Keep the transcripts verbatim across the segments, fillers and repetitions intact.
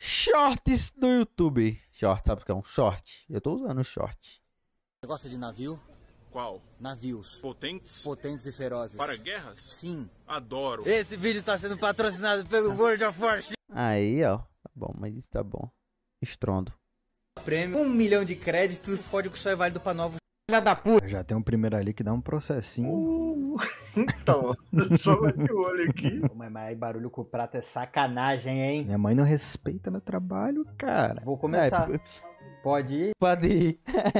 Shorts do YouTube. Short, sabe o que é um short? Eu tô usando short. Você gosta de navio? Qual? Navios. Potentes? Potentes e ferozes. Para guerras? Sim. Adoro. Esse vídeo está sendo patrocinado pelo World of Warcraft. Aí, ó. Tá bom, mas isso tá bom. Estrondo. Prêmio, um milhão de créditos. O código só é válido para novos. Já da puta. Já tem um primeiro ali que dá um processinho. Uh, então, só vai de olho aqui. Mas, mas aí barulho com o prato é sacanagem, hein? Minha mãe não respeita meu trabalho, cara. Vou começar. É, Pode ir? pode ir.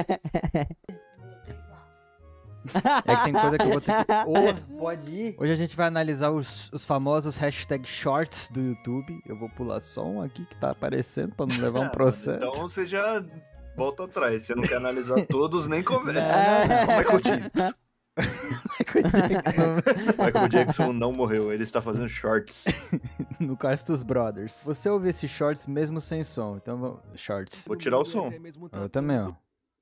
É que tem coisa que eu vou ter que... Ô, pode ir? Hoje a gente vai analisar os, os famosos hashtag shorts do YouTube. Eu vou pular só um aqui que tá aparecendo pra não levar um processo. Então você já volta atrás. Você não quer analisar todos, nem começa. É. Michael Jackson. Michael Jackson não morreu, ele está fazendo shorts. No Castos Brothers. Você ouve esses shorts mesmo sem som. Então vamos... Shorts. Vou tirar o som. Eu também, ó.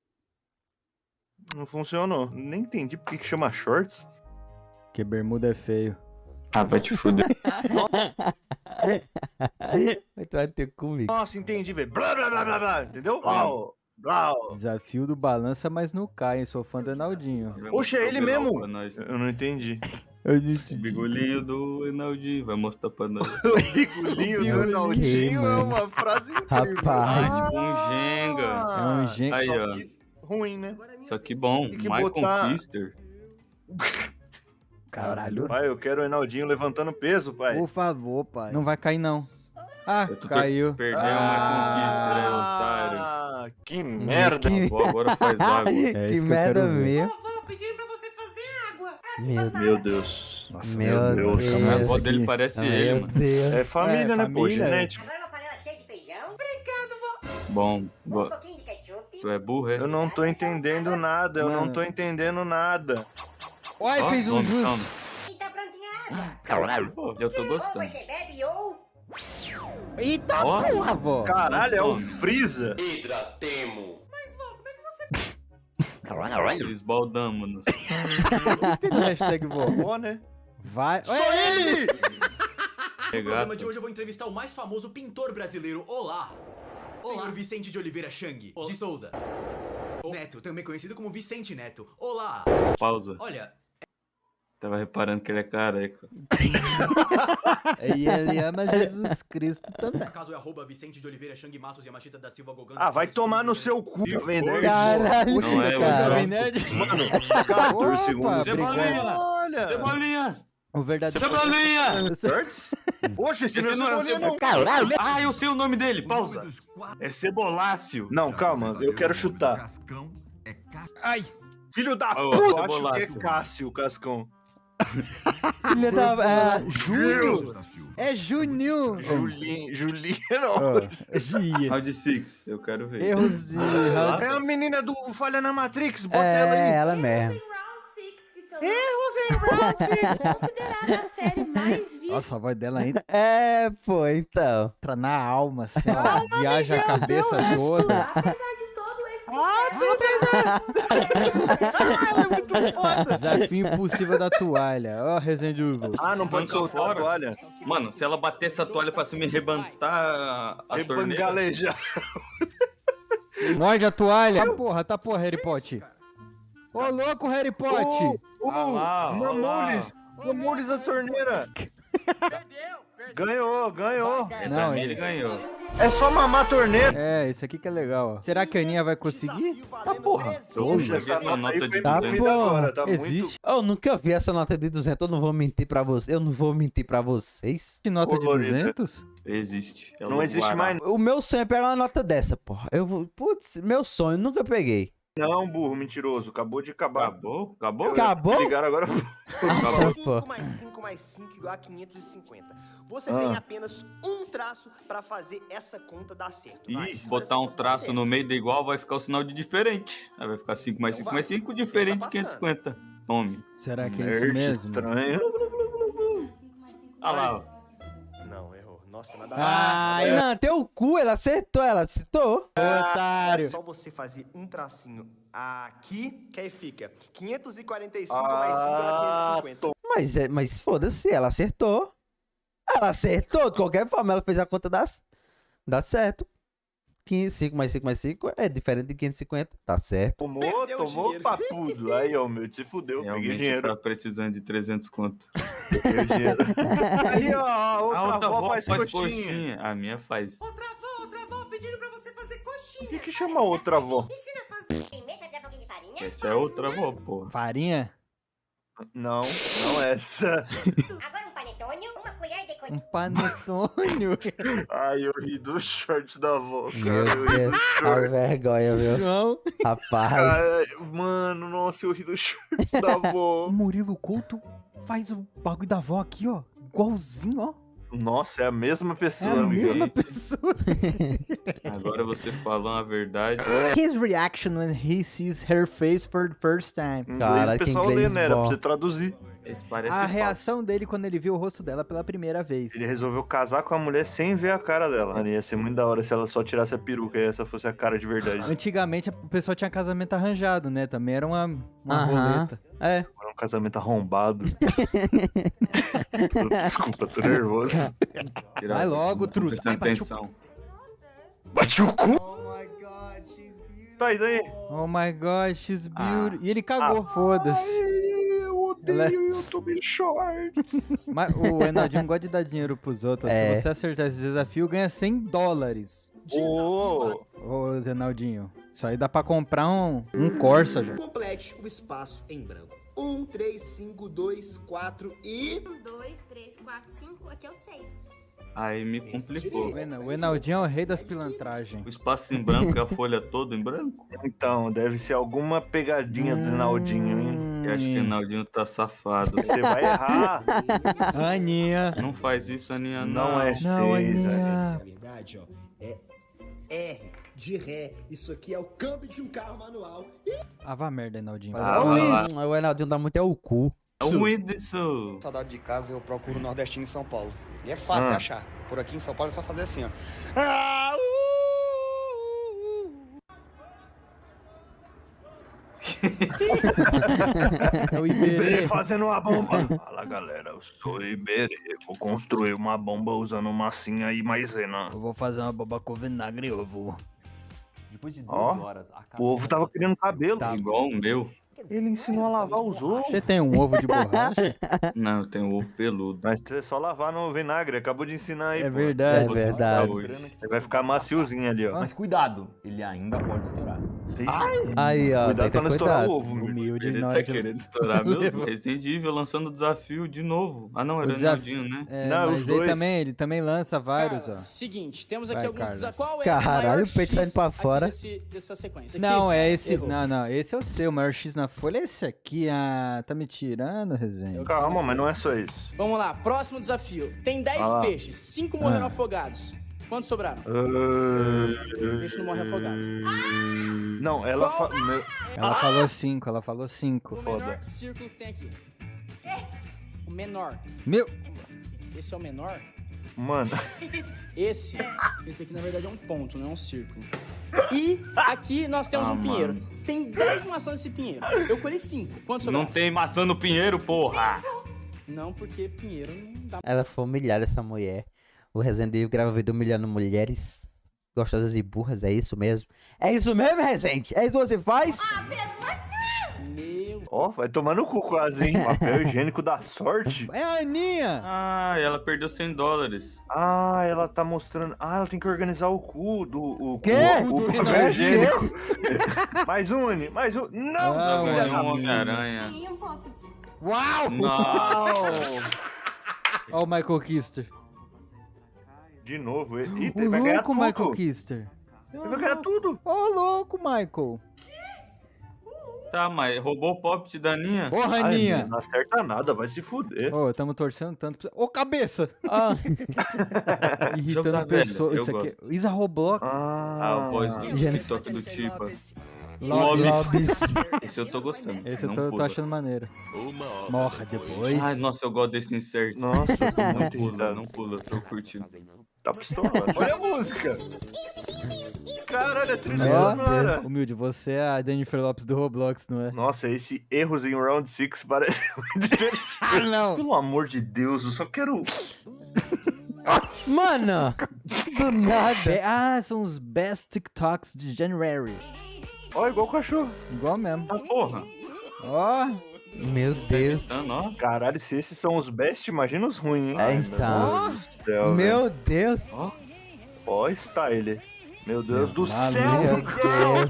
Não funcionou. Nem entendi por que que chama shorts. Porque bermuda é feio. Ah, vai te fuder. Mas tu vai ter comigo. Nossa, entendi, velho. Blá, blá, blá, blá, blá. Entendeu? Blau, blau. Desafio do balança, mas não cai, hein? Sou fã do Enaldinho. Poxa, é ele mesmo. Pra nós. Eu não entendi. Eu O bigolinho do Enaldinho vai mostrar pra nós. O bigolinho do Ronaldinho é uma frase incrível. Rapaz. Ah, tipo um Jenga. É um gente. Aí, Só ó. que ruim, né? Só que bom. Tem que My botar- Conquister. Caralho. Pai, eu quero o Enaldinho levantando peso, pai. Por favor, pai. Não vai cair, não. Ah, Eu tô caiu. Perdeu o My Conquister, é otário. Ah, que merda. Que- Pô, agora faz água. É que isso que eu merda quero ver. mesmo. Vou pedir pra você fazer água. Meu Deus. Meu Deus. Nossa, Meu Deus. Deus. A Essa avó dele aqui. parece ele, Meu mano. Deus. É família, É, né, pô? família. Genética. Agora uma panela cheia de feijão. Bom, Um bo- pouquinho de ketchup. tu é burro, é? Eu não tô entendendo nada, eu não Mano. tô entendendo nada. Uai, Ó, fez um tome, jus. tome. E tá prontinha a água. Caralho, pô, eu tô Ou gostando. você bebe ou... Eita Ó. porra, vó. Caralho, é o Tome. Freeza. Esbaldamos-nos. Hashtag vó. Vó, né? Vai. Sou ele! No programa de hoje eu vou entrevistar o mais famoso pintor brasileiro. Olá! Senhor Vicente de Oliveira Chang de Souza. Neto, também conhecido como Vicente Neto. Olá! Pausa. Olha, Tava reparando que ele é careca. E ele ama Jesus Cristo também. acaso é arroba Vicente de Oliveira Chang Matos Yamashita da Silva Gogando. Ah, vai tomar no seu cu, Jovem Nerd. Caralho. Não é, cara. o Jovem Nerd. quatorze segundos. Cebolinha! Olha! Cebolinha! O verdadeiro. Cebolinha! Shorts? Poxa, esse, Esse não é não é o Cebolinha, não. Caralho! Ah, eu sei o nome dele, pausa. É Cebolácio. Não, calma, eu quero chutar. Ai. Filho da Ó, puta! Eu acho que é Cebolácio. Cássio, Cascão. Filha da. É, Júlio. É Juninho. Julinho, Julinho não. Ó, Gia. Round six, eu quero ver. Erros de. É a menina do Falha na Matrix, bota ela É, aí. ela mesmo. Erros em Round Six. Considerada a série mais vista. Nossa, a voz dela ainda É, pô, então. entra na alma, assim, ó. Viaja a cabeça toda. Apesar de todo esse Ela é muito foda. Desafio impossível da toalha. Ó, resenha de uva. Ah, não pode Arranca soltar fora. a toalha. Mano, se ela bater essa toalha pra cima e rebentar a torneira... Rebangalejar. Morde a toalha. Porra, tá porra, Harry Potter. Ô, louco, Harry Potter. Uh, Ah lá, ó Mamoules. Mamoules a torneira. Ganhou, ganhou. Não, Não, ele- ele ganhou. É só mamar a torneira. É, isso aqui que é legal, ó. Será que a Aninha vai conseguir? Tá porra. Eu Poxa, joguei essa essa nota nota aí de foi Tá, duzentos. pô. agora, tá Existe. Eu nunca vi essa nota de duzentos. Eu não vou mentir pra vocês. Eu não vou mentir pra vocês. Que nota de Colorida. duzentos? Existe. Ela Não existe guarda. mais. O meu sonho é pegar uma nota dessa, porra. Eu vou. Putz, meu sonho, nunca peguei. Não, burro, mentiroso. Acabou de acabar. Acabou? Acabou? Acabou? Ligaram agora. Acabou. Pô. cinco mais cinco mais cinco igual a quinhentos e cinquenta. Você Ah. tem apenas um traço pra fazer essa conta dar certo. vai. Ih, Se Botar essa um conta dar traço certo, no meio da igual vai ficar o sinal de diferente. Aí vai ficar cinco mais Então cinco vai. mais cinco, Você diferente tá de quinhentos e cinquenta. Tome. Será que é isso Nerd mesmo? estranho. Ah lá, ó. Não, errou. Nossa, nada Ai, não, teu cu, ela acertou, ela acertou. É Otário. só você fazer um tracinho aqui, que aí fica quinhentos e quarenta e cinco mais cinco dá quinhentos e cinquenta. Mas, é, mas foda-se, ela acertou. Ela acertou, de qualquer forma, ela fez a conta das, Dá certo. quinze, cinco mais cinco mais cinco é diferente de quinhentos e cinquenta. Tá certo. Tomou, Perdeu o tomou dinheiro. pra tudo. Aí, ó, meu, se fudeu. Peguei Realmente dinheiro. tá precisando de trezentos conto. Peguei dinheiro. Aí, ó, a outra, A outra avó avó faz, faz coxinha. coxinha. A minha faz. Outra avó, outra avó pedindo pra você fazer O coxinha. que que chama outra avó? Ensina a fazer. Primeiro vai dar um pouquinho de farinha. Essa é outra avó, porra. Farinha? Não, não essa. Agora um panetone, uma colher de Um panetônio. Ai, eu ri do short da avó, cara. Meu Eu ri Deus, do a short. vergonha, viu? Não. Rapaz. Ai, mano, nossa, eu ri do short da O avó. Murilo Couto faz o bagulho da avó aqui, ó. Igualzinho, ó. Nossa, é a mesma É pessoa, a amiga. mesma pessoa. Agora você falando a verdade. His reaction when he sees her face for the first time. Em inglês, Cara, o que pessoal inglês lê, né? Era bom. pra você traduzir. Esse parece A falso. reação dele quando ele viu o rosto dela pela primeira vez. Ele resolveu casar com a mulher sem ver a cara dela. Mano, ia ser muito da hora se ela só tirasse a peruca e essa fosse a cara de verdade. Antigamente o pessoal tinha casamento arranjado, né? Também era uma, uma Aham. roleta. É. Era um casamento arrombado. Desculpa, tô nervoso. Tirar Vai isso, logo, não tô truta. prestando Ai, bate o atenção. Bate o cu! Tá aí, daí. Oh my god, she's Ah. beautiful. E ele cagou, foda-se. Eu odeio, Ela- eu tomei shorts. Mas o Enaldinho não gosta de dar dinheiro pros outros. É. Se você acertar esse desafio, ganha cem dólares. Ô, Ô, Zenaldinho, isso aí dá pra comprar um, um Corsa já. Complete o espaço em branco. Um, três, cinco, dois, quatro e... Um, dois, três, quatro, cinco. Aqui é o seis. Aí me complicou. O Ena- O Enaldinho é o rei das pilantragens. O espaço em branco é a folha toda em branco? então, deve ser alguma pegadinha do Naldinho, hein? Eu acho que o Naldinho tá safado. Você vai errar. Aninha. Não faz isso, Aninha, não. Não é Não, seis, né? Aninha. Na verdade, ó, é R de ré. Isso aqui é o câmbio de um carro manual. Ah, vá merda, Enaldinho. Ah, Ui, vai lá. o Enaldinho dá muito é o cu. É o Whindersson. Saudade de casa, eu procuro nordestino em São Paulo. E é fácil Ah. achar. Por aqui em São Paulo é só fazer assim, ó. Ah, É o Iberê Iberê. fazendo uma bomba. Fala, galera, eu sou o Iberê. Vou construir uma bomba usando massinha e maisena. Eu vou fazer uma boba com vinagre e ovo. Depois de Ó, duas horas, a casa O ovo tava criando cabelo. Tá. Igual o meu. Ele ensinou a lavar os ovos. Você tem um ovo de borracha? Não, eu tenho ovo peludo. Mas é só lavar no vinagre. Acabou de ensinar aí, É pô. verdade. É verdade. Ele vai ficar maciozinho ali, ó. Mas cuidado, ele ainda pode estourar. Aí, ó, Cuidado tem que pra ter não estourar cuidado. o ovo, meu. Humilde Ele na tá hora de... querendo estourar mesmo. Resident Evil lançando o desafio de novo. Ah, não, O era o desafio- Naldinho, né? É, Não, mas os ele dois. também, ele também lança vários, ó. Seguinte, temos aqui Vai, alguns Carlos. desafios. Qual é Caralho, o maior o peito X saindo pra aqui fora. desse- dessa sequência? Não, Aqui? é esse. Errou. Não, não, esse é o seu. O maior X na folha é esse aqui. Ah, tá me tirando, resenha. Calma, mas não é só isso. Vamos lá, próximo desafio. Tem dez Ah lá. peixes, cinco morreram Ah. afogados. Quantos sobraram? O peixe não morre afogado. Não, ela Qual? fa... meu- Ela falou cinco, ela falou cinco. O foda. menor círculo que tem aqui. O menor. Meu, Esse é o menor? Mano, Esse. Esse aqui na verdade é um ponto, não é um círculo. E aqui nós temos Ah, um pinheiro. mano. Tem dez maçãs nesse pinheiro. Eu colhi cinco. Quantos sobraram? Não tem maçã no pinheiro, porra! Não, porque pinheiro não dá. Ela foi humilhada, essa mulher. O Resident Evil grava vídeo humilhando mulheres gostosas e burras, é isso mesmo? É isso mesmo, Resident? É isso que você faz? Meu. ó, vai tomar no cu quase, hein? Papel higiênico da sorte. é a Aninha. Ah, ela perdeu cem dólares. Ah, ela tá mostrando. Ah, ela tem que organizar o cu do. O Quê? cu, o Do- papel Quê? higiênico. mais um, Uni, mais um. Não, Ah, filha Ganhou da um mãe. Homem-Aranha. E um poppet. Uau! Nossa! Ó o Michael Kister. De novo, ele, Ih, O ele vai ganhar louco tudo. Michael Kister. Ele vai ganhar tudo. Ô, louco, Michael. Tá, mas roubou o pop da Aninha? Ô, Ai, Raninha. não acerta nada, vai se fuder. Ô, tamo torcendo tanto. pra- Ô, cabeça. Ah, Jogo Irritando da velha, pessoas. eu Isso aqui. gosto. Isa Roblox. A voz do Jennifer- TikTok do Tipa. Lobbies. Lobbies. Esse eu tô gostando. Esse eu não tô, tô pula. achando maneiro. Morra depois. Ai, nossa, eu gosto desse insert. Nossa, eu tô Não muito pula, irritado. não pula, eu tô curtindo. Tá pistola. Olha a música. Caralho, a trilha Ó, sonora. humilde, você é a Jennifer Lopes do Roblox, não é? Nossa, esse erros em Round six parece muito interessante. Ah, não. Pelo amor de Deus, eu só quero... Mano, do nada. Ah, são os best TikToks de January. Ó, igual o cachorro. Igual mesmo. Ah, porra. Ó. Meu Deus. Caralho, se esses são os best, imagina os ruins, hein? É, então. Meu Deus. Ó, ó, style. Meu Deus do Meu céu. Meu Deus.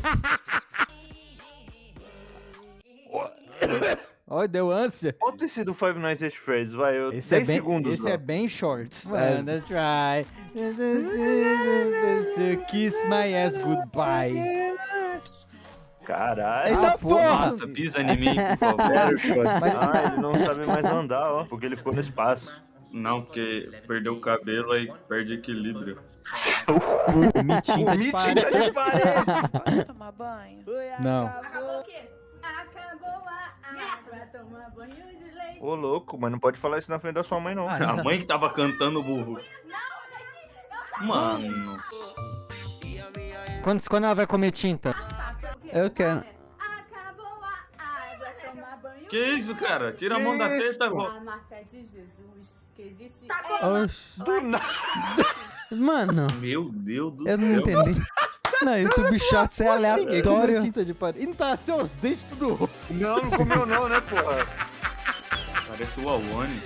Ó, deu ânsia. Pode ter sido Five Nights at Freddy's, vai. Eu, Esse dez é bem, segundos. Esse ó. é bem short. É. Wanna try. Kiss my ass goodbye. Caralho. Eita porra. Nossa, pisa em mim, por favor. Sério, Shots. Ah, ele não sabe mais andar, ó. Porque ele ficou no espaço. Não, porque perdeu o cabelo, aí perde equilíbrio. Me tinta O de Mitinho tá de parede. Posso tomar banho? Não. Acabou o quê? Acabou a água, toma banho de leite. Ô, louco, mas não pode falar isso na frente da sua mãe, não. A mãe que tava cantando o burro. Mano. Quando, quando ela vai comer tinta? Eu quero. Acabou a água, toma banho. Que isso, cara? Tira a mão da testa, A vó. marca de Jesus que existe. Oxi. Do nada. Mano, Meu Deus do eu céu. não entendi. Não, YouTube Shorts é Ninguém comeu aleatório. tinta de parede. E não tá seus dentes tudo roxo. Não, não comeu não, né, porra? Parece o Awane.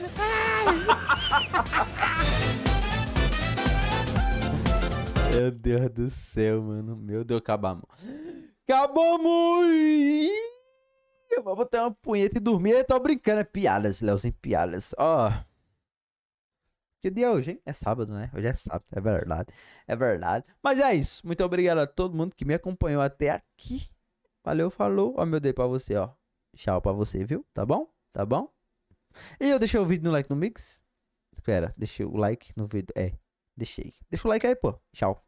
Meu Deus do céu, mano. Meu Deus, acabamos. Acabamos! Ih, eu vou botar uma punheta e dormir. Eu tô brincando, é piadas, Leozinho, piadas. Ó. Que dia é hoje, hein? É sábado, né? Hoje é sábado, é verdade. É verdade. Mas é isso. Muito obrigado a todo mundo que me acompanhou até aqui. Valeu, falou. Ó, meu Deus pra você, ó. Tchau pra você, viu? Tá bom? Tá bom? E eu deixei o vídeo no like no mix? Espera, deixei o like no vídeo. É, deixei. Deixa o like aí, pô. Tchau.